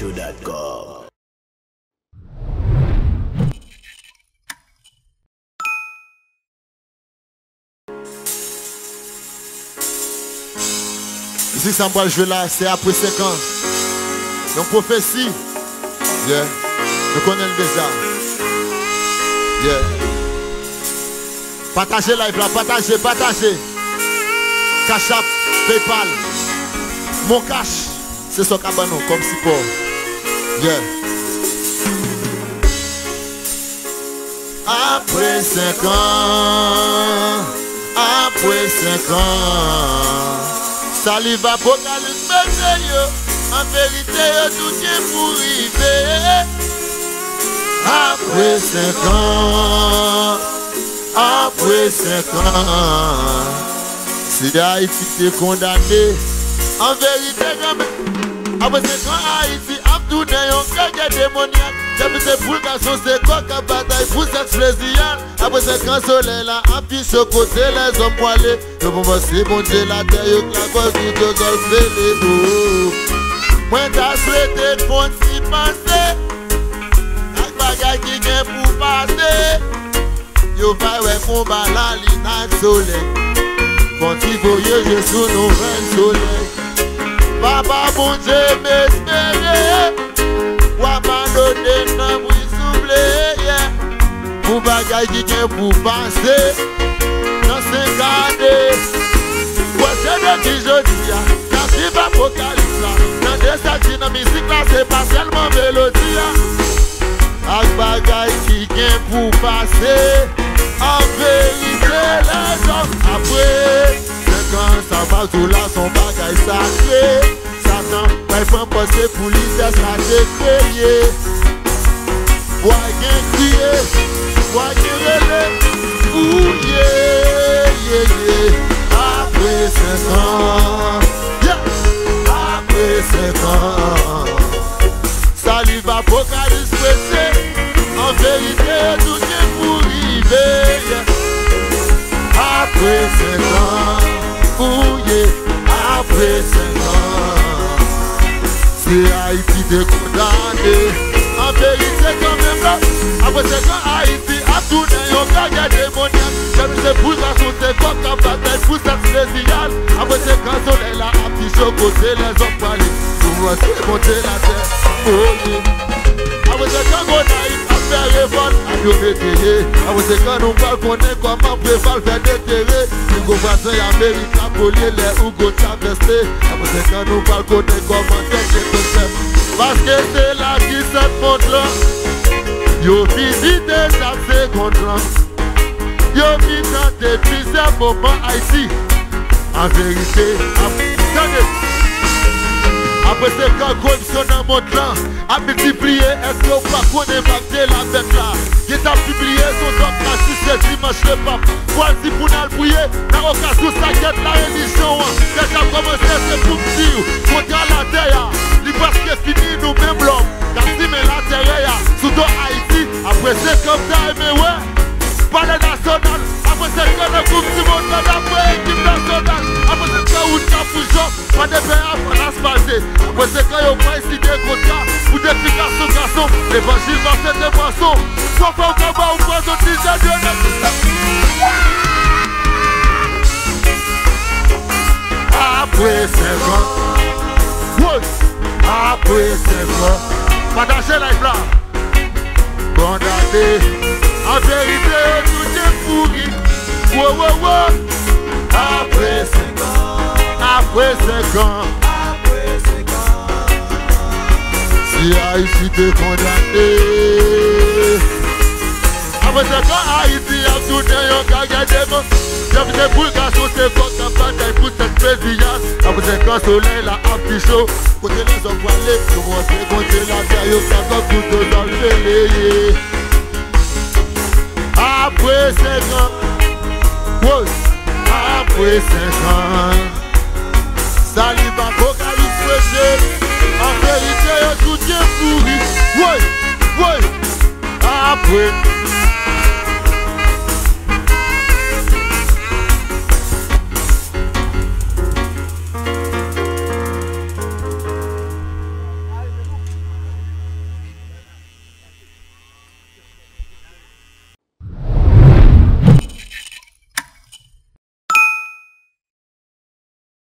FrantzHitsShow.com. Ici, ça va jouer là, c'est après 5 ans. Donc, prophétie, yeah. Nous connaissons déjà. Yeah. Partagez live là, partagez. Cash App, PayPal. Mon cash, c'est ce cabanon comme support. Yeah. Après 5 ans, après 5 ans, salive apocalypse merveilleux, en vérité tout est pour arriver. Après 5 ans, après 5 ans, si Haïti t'est condamné, en vérité, après 5 ans, Haïti a tourné un gars démoniaque. C'est pour le garçon, c'est quoi qu'à bataille pour cette plaisir. Après 5 ans, soleil là, à puis ce côté, les hommes poilés. Le moment c'est bon Dieu, la terre, y'a que la cause du de golfer les eaux. Moi, t'as souhaité de fond si passer. Avec bagaille qui vient pour passer. Yo va ouais combat la ligne de soleil. Quand il voyait, je sous nos reins soleil. Papa, bon Dieu, m'espérer. Wa m'a donné un bruit soufflé, yeah. Pour bagaille qui vient pour passer. Dans 5 années. Ouais, c'est de qui je dis, ya. Quand il va apocalypse là. Dans des statues, dans musique là, c'est pas seulement mélodie, ya. Ak bagaille qui vient pour passer. En vérité, les hommes après 5 ans, ça va tout là, son bagaille sacré. Satan, il faut passer pour lui, ça décrié. Bois bien crié, bois bien fouillé, après 5 ans, yeah. Après 5 ans, salive apocalypse pressé, en vérité tout est pour river, yeah. Après 5 ans, fouillé, après 5 ans, c'est Haïti de condamné. En vérité quand même là, après 5 ans Haïti a tourné un gars démoniaque. C'est pour ça qu'on s'est quoi qu'à bataille pour cette plaisir. Après 5 ans soleil là, à petit chaud côté les hommes parlés. Pour moi c'est monter la terre, oh yeah. Après 5 ans qu'on Haïti a fait révolte, a yo métayé. Après 5 ans nous parle qu'on est comment préval faire déterrer. Hugo Voisin Amérique a polié les Hugo Travesté. Après 5 ans nous parle qu'on est comment déterrer. Parce que c'est là qui se montre là. Yo visité chaque seconde là. Yo visité plusieurs moments Haïti. En vérité, attendez. Après c'est quand corruption dans mon temps a multiplié, est-ce que vous ne connaissez pas la bête là? Qui a publié son docteur si c'est dimanche le pape. Voici pour nous prier, dans l'occasion ça guette la religion. Quand ça a commencé c'est pour dire, contre la terre, il parce que fini nous-mêmes l'homme. Car si mais la terre, sous ton Haïti, après c'est comme ça, mais ouais, pas les nationales. Après c'est que le groupe du monde, après l'équipe nationale. Après c'est que où t'as fusion, pas de paix à France passé. Après c'est quand y'a pas ici des contrats, pour des picasso garçons, l'évangile va faire des poissons. Soit pas au combat ou pas au tisane de après 5 ans, oui, après 5 ans, partagez la là, condamné, en vérité tout est pourri, wow, wow, wow. Après 5 ans, après 5 ans, après 5 ans, si Haïti te condamné. Après 5 ans, Haïti a tourné un gars démon. J'ai pour le garçon, c'est quoi qu'à bataille pour cette plaisir. Après 5 ans, soleil là, un petit chaud. Côté les hommes voilés, commencez à compter la terre, y'a qu'à faire couteau dans le fêlé. Après 5 ans, oui, après 5 ans, salive apocalypse prêché. En vérité, tout est pourri. Oui, oui, après.